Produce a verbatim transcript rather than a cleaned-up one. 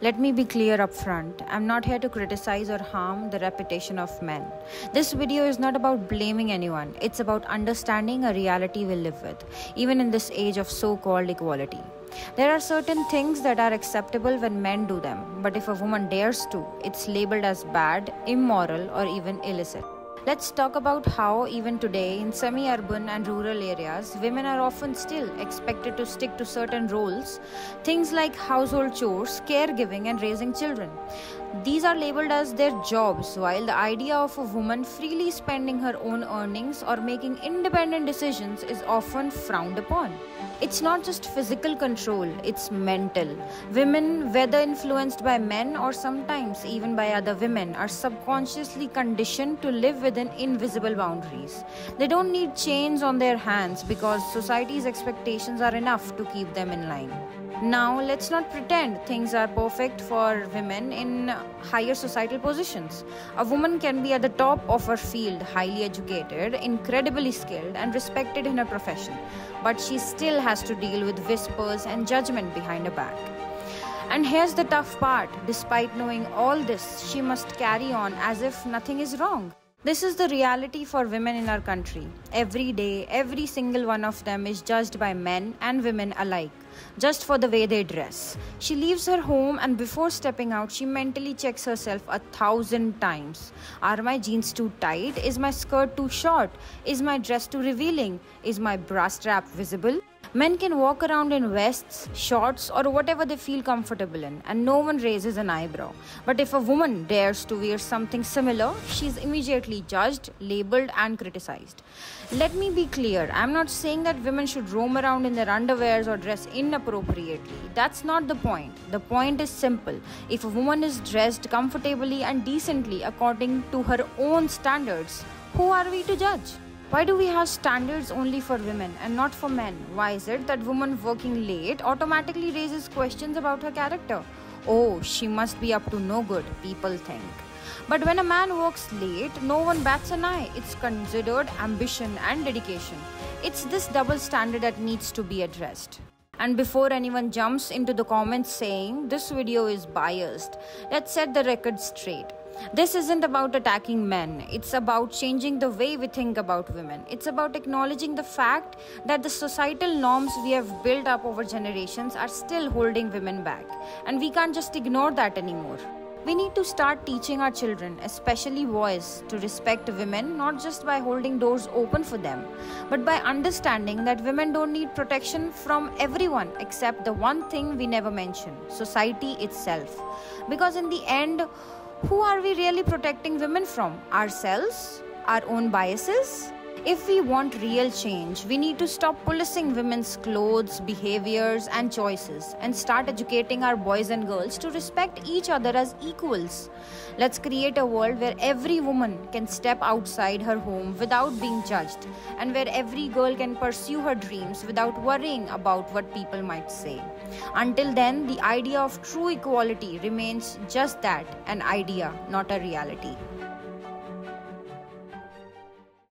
Let me be clear up front. I'm not here to criticize or harm the reputation of men. This video is not about blaming anyone. It's about understanding a reality we live with, even in this age of so-called equality. There are certain things that are acceptable when men do them, but if a woman dares to, it's labeled as bad, immoral, or even illicit. Let's talk about how even today in semi-urban and rural areas, women are often still expected to stick to certain roles, things like household chores, caregiving and raising children. These are labeled as their jobs, while the idea of a woman freely spending her own earnings or making independent decisions is often frowned upon. It's not just physical control, it's mental. Women, whether influenced by men or sometimes even by other women, are subconsciously conditioned to live within invisible boundaries. They don't need chains on their hands because society's expectations are enough to keep them in line. Now, let's not pretend things are perfect for women in higher societal positions. A woman can be at the top of her field, highly educated, incredibly skilled, and respected in her profession, but she still has to deal with whispers and judgment behind her back. And here's the tough part: despite knowing all this, she must carry on as if nothing is wrong. This is the reality for women in our country. Every day, every single one of them is judged by men and women alike, just for the way they dress. She leaves her home and before stepping out, she mentally checks herself a thousand times. Are my jeans too tight? Is my skirt too short? Is my dress too revealing? Is my bra strap visible? Men can walk around in vests, shorts, or whatever they feel comfortable in, and no one raises an eyebrow. But if a woman dares to wear something similar, she is immediately judged, labeled, and criticized. Let me be clear, I'm not saying that women should roam around in their underwears or dress inappropriately. That's not the point. The point is simple. If a woman is dressed comfortably and decently according to her own standards, who are we to judge? Why do we have standards only for women and not for men? Why is it that woman working late automatically raises questions about her character? Oh, she must be up to no good, people think. But when a man works late, no one bats an eye. It's considered ambition and dedication. It's this double standard that needs to be addressed. And before anyone jumps into the comments saying this video is biased, let's set the record straight. This isn't about attacking men, it's about changing the way we think about women. It's about acknowledging the fact that the societal norms we have built up over generations are still holding women back. And we can't just ignore that anymore. We need to start teaching our children, especially boys, to respect women not just by holding doors open for them, but by understanding that women don't need protection from everyone except the one thing we never mention, society itself. Because in the end, who are we really protecting women from? Ourselves? Our own biases? If we want real change, we need to stop policing women's clothes, behaviors, and choices and start educating our boys and girls to respect each other as equals. Let's create a world where every woman can step outside her home without being judged, and where every girl can pursue her dreams without worrying about what people might say. Until then, the idea of true equality remains just that, an idea, not a reality.